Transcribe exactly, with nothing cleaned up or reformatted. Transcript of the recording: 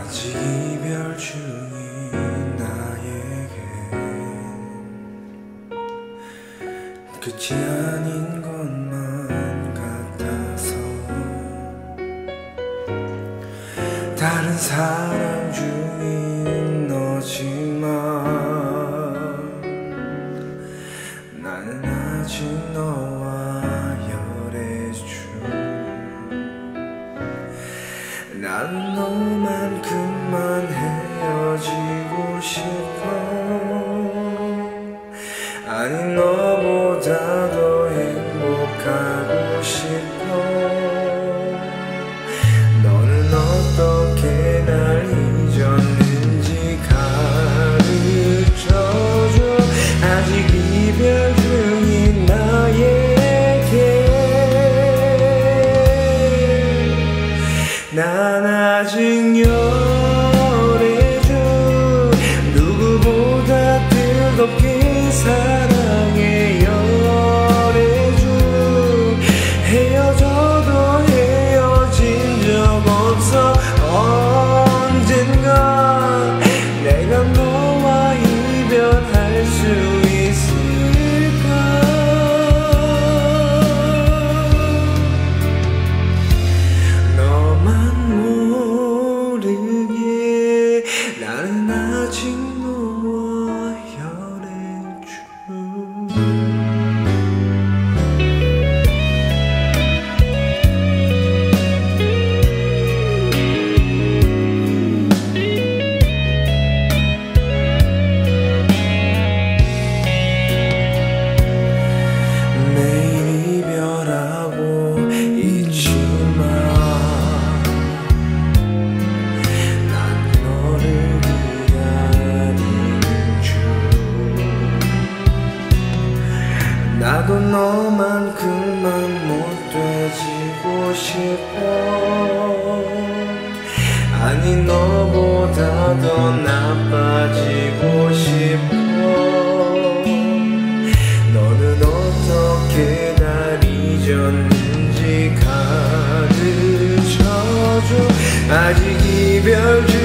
아직 이별 중인 나에게 끝이 아닌 것만 같아서 다른 사랑 중인 너지만 나는 아직 너와 열애중. 난 너만큼만 헤어지고 싶어. 아니 너보다 더 행복하고 싶어. 너는 어떻게 날 잊었는지 가르쳐줘. 아직 이별 중인 나에게 난 아직 열애중. 누구보다 뜨겁게 사랑해 열애중. 헤어져도 헤어진 적 없어. 언젠가 내가 너와 이별할 수 있을까. 너만 모르게 나는 아직 너와 열애중. 매일 이별하고 있지만 난 너를 기다리는 중. 나도 너만큼만 못돼지고 싶어. 아니 너보다 더 나빠지고 싶어. 너는 어떻게 날 잊었는지 가르쳐줘. 아직 이별 중